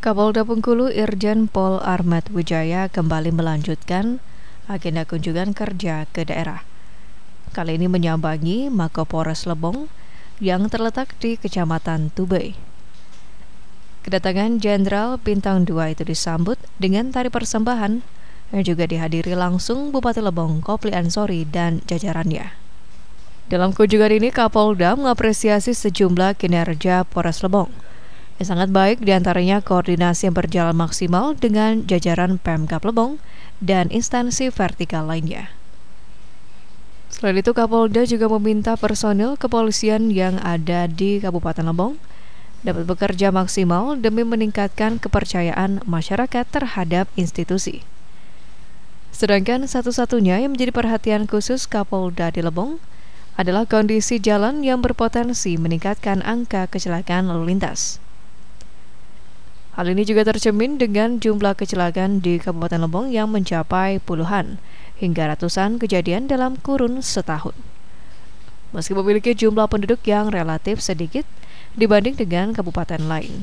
Kapolda Bengkulu Irjen Pol Ahmad Wijaya kembali melanjutkan agenda kunjungan kerja ke daerah. Kali ini menyambangi Mako Polres Lebong yang terletak di Kecamatan Tubei. Kedatangan Jenderal Bintang 2 itu disambut dengan tari persembahan yang juga dihadiri langsung Bupati Lebong Kopli Ansori dan jajarannya. Dalam kunjungan ini, Kapolda mengapresiasi sejumlah kinerja Polres Lebong yang sangat baik, diantaranya koordinasi yang berjalan maksimal dengan jajaran Pemkab Lebong dan instansi vertikal lainnya. Selain itu, Kapolda juga meminta personil kepolisian yang ada di Kabupaten Lebong dapat bekerja maksimal demi meningkatkan kepercayaan masyarakat terhadap institusi. Sedangkan satu-satunya yang menjadi perhatian khusus Kapolda di Lebong adalah kondisi jalan yang berpotensi meningkatkan angka kecelakaan lalu lintas. Hal ini juga tercermin dengan jumlah kecelakaan di Kabupaten Lebong yang mencapai puluhan hingga ratusan kejadian dalam kurun setahun. Meski memiliki jumlah penduduk yang relatif sedikit dibanding dengan kabupaten lain.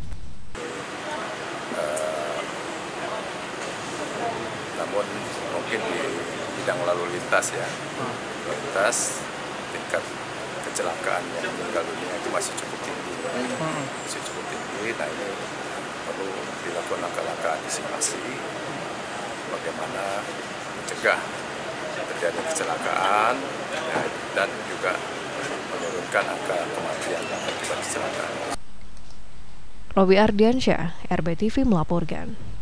Namun mungkin di bidang lalu lintas tingkat kecelakaan yang meninggal dunia itu masih cukup tinggi. Nah, ini perlu dilakukan langkah-langkah antisipasi bagaimana mencegah terjadi kecelakaan dan juga menurunkan angka kematian akibat kecelakaan. Robi Ardiansyah, RBTV melaporkan.